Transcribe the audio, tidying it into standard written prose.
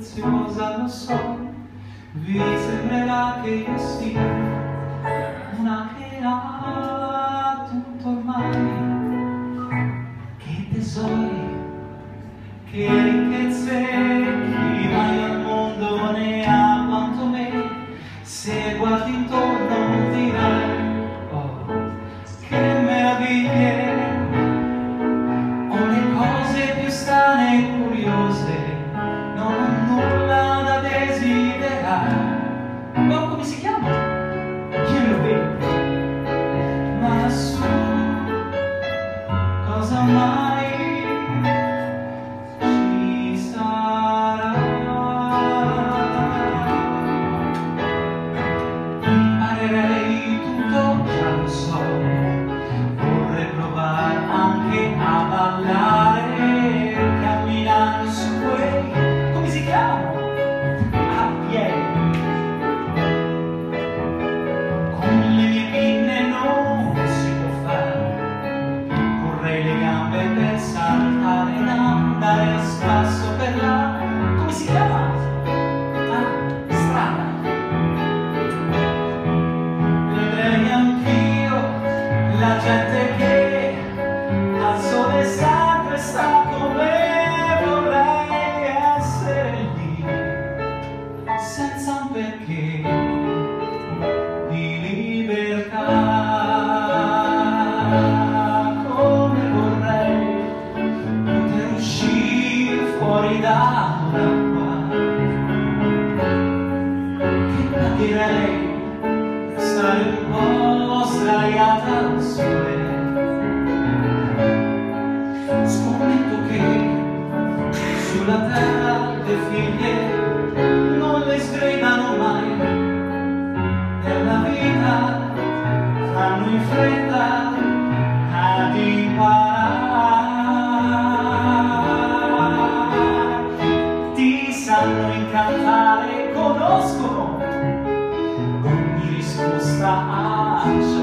preziosa, lo so, vi sembrerà che io sia una che ha tutto ormai. Che tesori, che ricchezze, chi mai al mondo ne ha quanto me. Se guardi intorno dirai, oh, che meraviglie, ho le cose più strane e curiose, non ho nulla da desiderare. Ma come si chiama? Chi lo vede? Ma lassù cosa mai ci sarà? Imparerei tutto, già lo so, vorrei provare anche a ballare, camminare su quei, come si chiamano? A piedi. Con le mie pinne non si può fare, vorrei le gambe per saltare ed andare a spasso per la, come si chiama? Strada. Vedrei anch'io la gente che al sole sempre sta come vorrei essere lì, senza un perché di libertà, come vorrei poter uscire fuori dall'acqua, che capirei stare un po' sdraiata al sole. Scommetto che sulla terra le figlie non le sgridano mai, nella vita fanno in fretta ad imparare, ti sanno incantare, conoscono ogni risposta a ciò